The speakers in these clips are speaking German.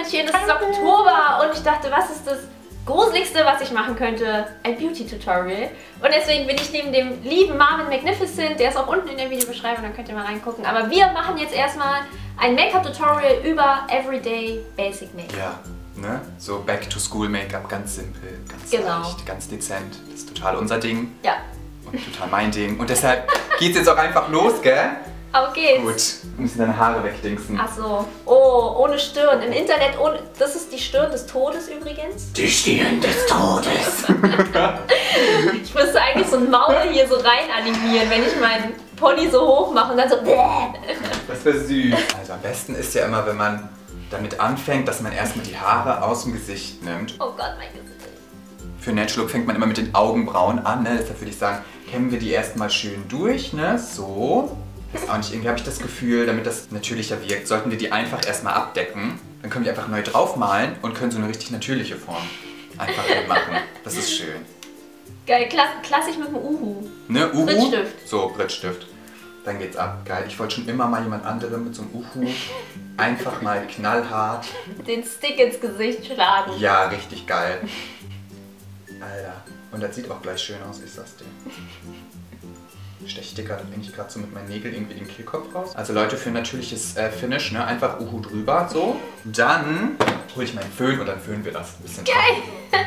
Hallöchen, es ist Oktober und ich dachte, was ist das Gruseligste, was ich machen könnte? Ein Beauty-Tutorial. Und deswegen bin ich neben dem lieben Marvin Magnificent, der ist auch unten in der Videobeschreibung, dann könnt ihr mal reingucken. Aber wir machen jetzt erstmal ein Make-up-Tutorial über Everyday Basic Make-up. Ja, ne? So Back-to-School-Make-up, ganz simpel, ganz leicht, ganz dezent. Das ist total unser Ding. Ja. Und total mein Ding. Und deshalb geht's jetzt auch einfach los, gell? Auf geht's. Gut, wir müssen deine Haare wegdingsen. Ach so. Oh, ohne Stirn. Im Internet ohne... Das ist die Stirn des Todes übrigens. Die Stirn des Todes. Ich müsste eigentlich so ein Maul hier so rein animieren, wenn ich meinen Pony so hoch mache und dann so... Das wäre süß. Also am besten ist ja immer, wenn man damit anfängt, dass man erstmal die Haare aus dem Gesicht nimmt. Oh Gott, mein Gesicht. Für Natural Look fängt man immer mit den Augenbrauen an, ne? Deshalb würde ich sagen, kämmen wir die erstmal schön durch, ne? So. Weiß auch nicht, irgendwie habe ich das Gefühl, damit das natürlicher wirkt, sollten wir die einfach erstmal abdecken. Dann können wir einfach neu draufmalen und können so eine richtig natürliche Form einfach machen. Das ist schön. Geil, klassisch mit dem Uhu. Ne, Uhu? Brittstift. So, Brittstift. Dann geht's ab. Geil. Ich wollte schon immer mal jemand anderem mit so einem Uhu einfach mal knallhart den Stick ins Gesicht schlagen. Ja, richtig geil. Alter. Und das sieht auch gleich schön aus, ich sag's dir. Steche ich dir gerade eigentlich so mit meinen Nägeln irgendwie den Kehlkopf raus. Also Leute, für ein natürliches Finish, ne? Einfach Uhu drüber, so. Dann hole ich meinen Föhn und dann föhnen wir das ein bisschen. Geil!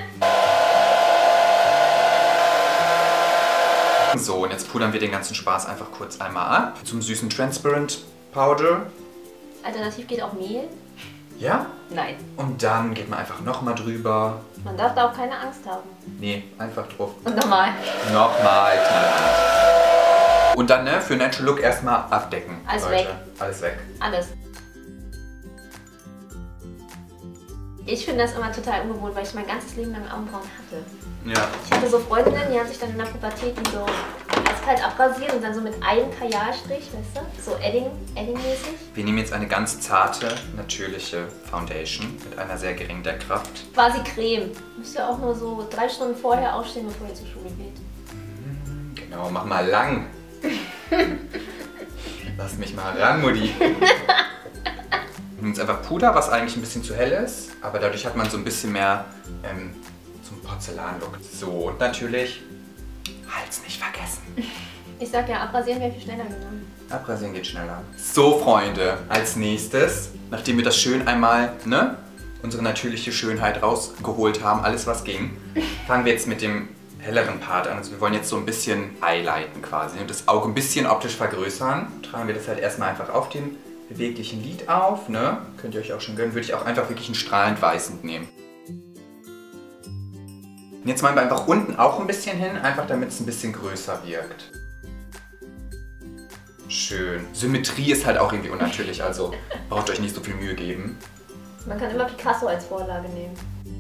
So, und jetzt pudern wir den ganzen Spaß einfach kurz einmal ab. Zum süßen Transparent Powder. Alternativ geht auch Mehl. Ja? Nein. Und dann geht man einfach nochmal drüber. Man darf da auch keine Angst haben. Nee, einfach drauf. Und nochmal. Nochmal knallhart. Und dann, ne, für Natural Look erstmal abdecken. Alles Leute. weg. Alles weg. Alles. Ich finde das immer total ungewohnt, weil ich mein ganzes Leben lang Augenbrauen hatte. Ja. Ich hatte so Freundinnen, die haben sich dann in der Pubertät die so eiskalt abrasiert und dann so mit einem Kajalstrich, weißt du? So Edding-mäßig. Wir nehmen jetzt eine ganz zarte, natürliche Foundation mit einer sehr geringen Deckkraft. Quasi Creme. Müsst ihr auch nur so 3 Stunden vorher aufstehen, bevor ihr zur Schule geht. Genau, mach mal lang. Lass mich mal ran, Mutti. Wir nehmen jetzt einfach Puder, was eigentlich ein bisschen zu hell ist, aber dadurch hat man so ein bisschen mehr so einen Porzellan-Look. So, und natürlich Hals nicht vergessen. Ich sag ja, abrasieren wäre viel schneller gegangen. Abrasieren geht schneller. So, Freunde, als nächstes, nachdem wir das schön einmal, ne, unsere natürliche Schönheit rausgeholt haben, alles was ging, fangen wir jetzt mit dem helleren Part an. Also wir wollen jetzt so ein bisschen highlighten quasi und das Auge ein bisschen optisch vergrößern. Tragen wir das halt erstmal einfach auf den beweglichen Lid auf, ne? Könnt ihr euch auch schon gönnen. Würde ich auch einfach wirklich einen strahlend weißend nehmen. Und jetzt machen wir einfach unten auch ein bisschen hin, einfach damit es ein bisschen größer wirkt. Schön. Symmetrie ist halt auch irgendwie unnatürlich, also braucht euch nicht so viel Mühe geben. Man kann immer Picasso als Vorlage nehmen.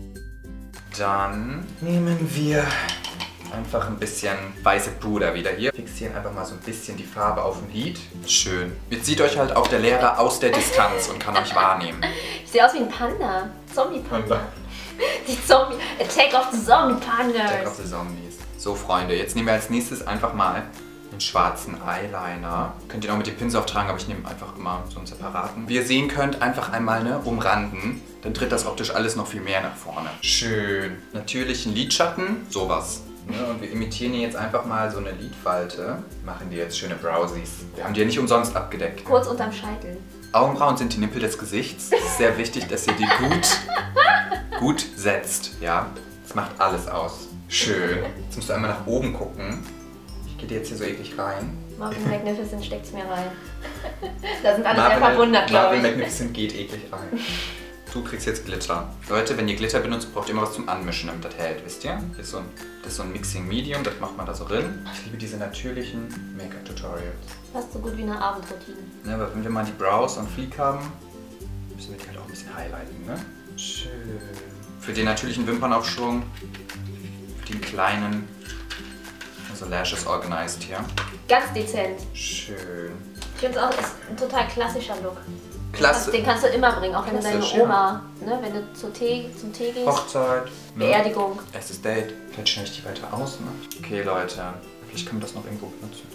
Dann nehmen wir einfach ein bisschen weiße Puder wieder hier. Fixieren einfach mal so ein bisschen die Farbe auf dem Lid. Schön. Jetzt sieht euch halt auch der Lehrer aus der Distanz und kann euch wahrnehmen. Ich sehe aus wie ein Panda. Zombie-Panda. Die Zombie. Attack of the Zombie-Pandas. Attack of the Zombies. So, Freunde, jetzt nehmen wir als nächstes einfach mal einen schwarzen Eyeliner. Könnt ihr auch mit dem Pinsel auftragen, aber ich nehme einfach immer so einen separaten. Wie ihr sehen könnt, einfach einmal umranden. Dann tritt das optisch alles noch viel mehr nach vorne. Schön. Natürlichen Lidschatten. Sowas. Ne, und wir imitieren hier jetzt einfach mal so eine Lidfalte. Machen die jetzt schöne Browsies. Wir haben die ja nicht umsonst abgedeckt. Kurz unterm Scheitel. Augenbrauen sind die Nippel des Gesichts. Es ist sehr wichtig, dass ihr die gut setzt. Ja, das macht alles aus. Schön. Jetzt musst du einmal nach oben gucken. Ich gehe dir jetzt hier so eklig rein. Marvin Magnificent steckt's mir rein. Da sind alle sehr verwundert, glaube ich. Marvin Magnificent geht eklig rein. Du kriegst jetzt Glitter. Leute, wenn ihr Glitter benutzt, braucht ihr immer was zum Anmischen, damit das hält, wisst ihr? Das ist so ein Mixing Medium, das macht man da so drin. Ich liebe diese natürlichen Make-up-Tutorials. Fast so gut wie eine Abendroutine. Ja, aber wenn wir mal die Brows on fleek haben, müssen wir die halt auch ein bisschen highlighten, ne? Schön. Für den natürlichen Wimpernaufschwung, für den kleinen, also Lashes organized hier. Ganz dezent. Schön. Ich finde es auch, ist ein total klassischer Look. Klasse. Den kannst du immer bringen, auch wenn du deine Klassisch, Oma, ne, wenn du zum Tee gehst. Hochzeit. Beerdigung. Erstes Date. Vielleicht schneide ich die weiter aus, ne? Okay, Leute. Vielleicht können wir das noch irgendwo benutzen.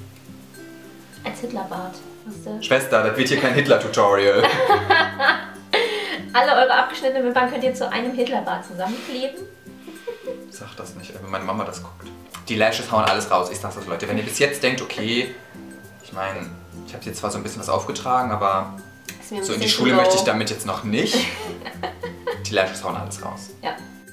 Als Hitlerbart. Weißt du? Schwester, das wird hier kein Hitler-Tutorial. Alle eure abgeschnittenen Wimpern könnt ihr zu einem Hitlerbart zusammenkleben. Sag das nicht, wenn meine Mama das guckt. Die Lashes hauen alles raus. Ich sag's das, Leute. Wenn ihr bis jetzt denkt, okay, ich meine, ich habe jetzt zwar so ein bisschen was aufgetragen, aber so in die Schule möchte ich damit jetzt noch nicht. Die Lashes hauen alles raus. Ja.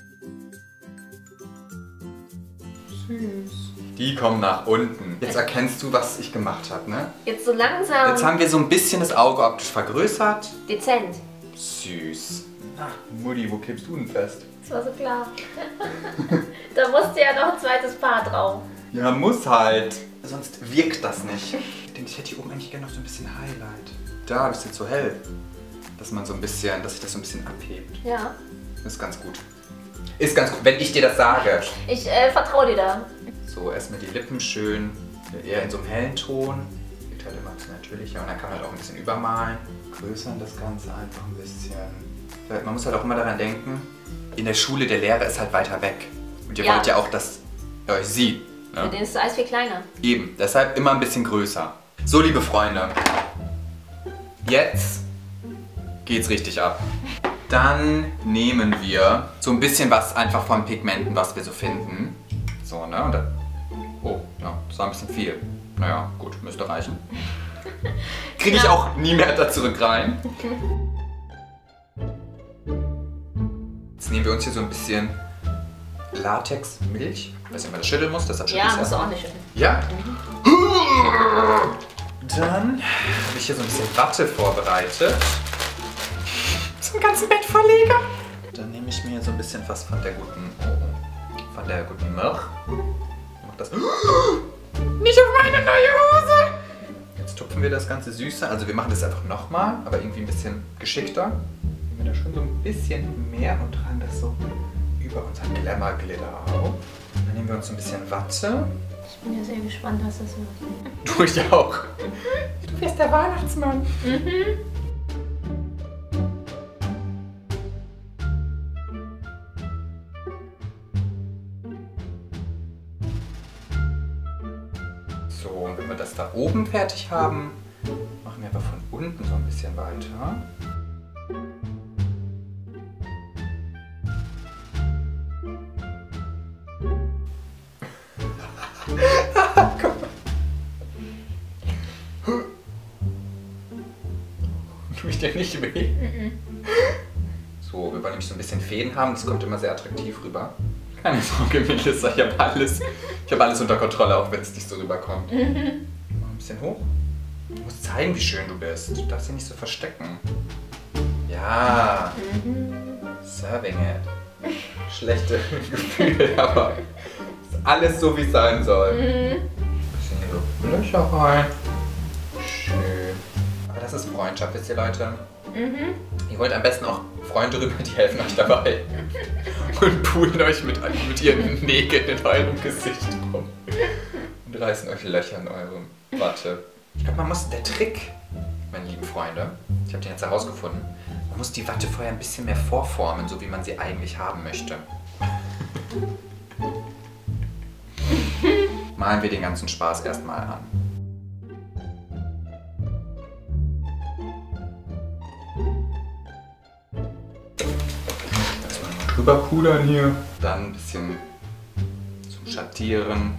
Süß. Die kommen nach unten. Jetzt erkennst du, was ich gemacht habe, ne? Jetzt so langsam. Jetzt haben wir so ein bisschen das Auge optisch vergrößert. Dezent. Süß. Ach, Mutti, wo klebst du denn fest? Das war so klar. Da musste ja noch ein zweites Paar drauf. Ja, muss halt. Sonst wirkt das nicht. Ich denke, ich hätte hier oben eigentlich gerne noch so ein bisschen Highlight. Da habe ich es jetzt so hell. Dass man so ein bisschen, dass sich das so ein bisschen abhebt. Ja. Ist ganz gut. Ist ganz gut, wenn ich dir das sage. Ich vertraue dir da. So, erstmal die Lippen schön. Eher in so einem hellen Ton. Sieht halt immer ein bisschen natürlicher. Und dann kann man halt auch ein bisschen übermalen. Größern das Ganze einfach ein bisschen. Man muss halt auch immer daran denken, in der Schule der Lehrer ist halt weiter weg. Und ihr wollt ja auch, dass er euch sieht. Ne? Für den ist das Eis viel kleiner. Eben, deshalb immer ein bisschen größer. So, liebe Freunde, jetzt geht's richtig ab. Dann nehmen wir so ein bisschen was einfach von Pigmenten, was wir so finden. So, ne? Und dann, oh, ja, das war ein bisschen viel. Naja, gut, müsste reichen. Kriege ich auch nie mehr da zurück rein. Jetzt nehmen wir uns hier so ein bisschen Latex-Milch. Ich weiß nicht, ob man das schütteln muss, deshalb schüttel ich Ja, musst du auch nicht schütteln. Ja? Dann habe ich hier so ein bisschen Watte vorbereitet. So einen ganzen Bettvorleger. Dann nehme ich mir so ein bisschen was von der guten Milch. Mach das. Nicht auf meine neue Hose! Jetzt tupfen wir das Ganze süßer. Also wir machen das einfach nochmal, aber irgendwie ein bisschen geschickter. Nehmen wir da schon so ein bisschen mehr und tragen das so über unseren Glamour-Glitter auf. Dann nehmen wir uns so ein bisschen Watte. Ich bin ja sehr gespannt, was das wird. Du, ich auch. Du wirst der Weihnachtsmann. Mhm. So, und wenn wir das da oben fertig haben, machen wir aber von unten so ein bisschen weiter. Guck mal. Tue ich dir nicht weh? So, wir wollen nämlich so ein bisschen Fäden haben, das kommt immer sehr attraktiv rüber. Keine Sorge, Melissa, ich habe alles unter Kontrolle, auch wenn es nicht so rüberkommt. Mal ein bisschen hoch. Du musst zeigen, wie schön du bist. Du darfst dich nicht so verstecken. Ja. Serving it. Schlechte Gefühle, aber ist alles so, wie es sein soll. Ein bisschen hier so Löcher rein. Schön. Aber das ist Freundschaft, wisst ihr, Leute? Ihr wollt am besten auch Freunde rüber, die helfen euch dabei. Und poolen euch mit ihren Nägeln in eurem Gesicht rum. Und reißen euch Löcher in eurem Watte. Ich glaube, der Trick, meine lieben Freunde, ich habe den jetzt herausgefunden, man muss die Watte vorher ein bisschen mehr vorformen, so wie man sie eigentlich haben möchte. Malen wir den ganzen Spaß erstmal an. Drüber pudern hier. Dann ein bisschen zum Schattieren.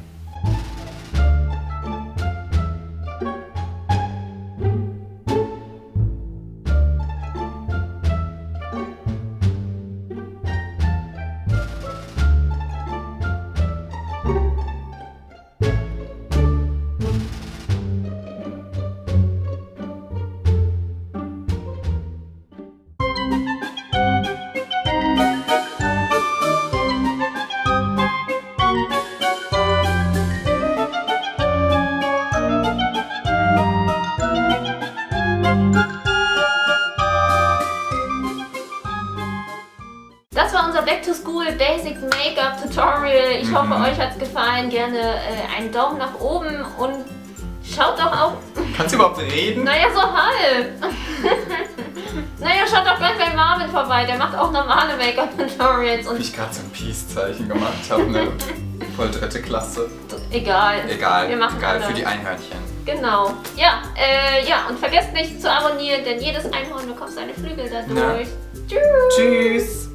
Das war unser Back to School Basic Make-up Tutorial. Ich hoffe, euch hat es gefallen. Gerne einen Daumen nach oben und schaut doch auch... Kannst du überhaupt reden? Naja, so halb. Naja, schaut doch gleich bei Marvin vorbei. Der macht auch normale Make-up Tutorials. Und ich gerade so ein Peace-Zeichen gemacht habe, ne? Voll dritte Klasse. Egal. Egal. Wir machen egal, alles. für die Einhörnchen. Genau. Ja, ja, und vergesst nicht zu abonnieren, denn jedes Einhorn bekommt seine Flügel dadurch. Ja. Tschüss. Tschüss.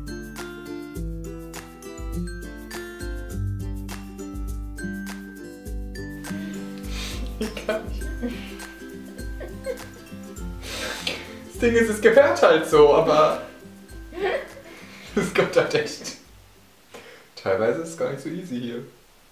Ich kann nicht. Das Ding ist, es gehört halt so, aber es kommt halt echt. Teilweise ist es gar nicht so easy hier.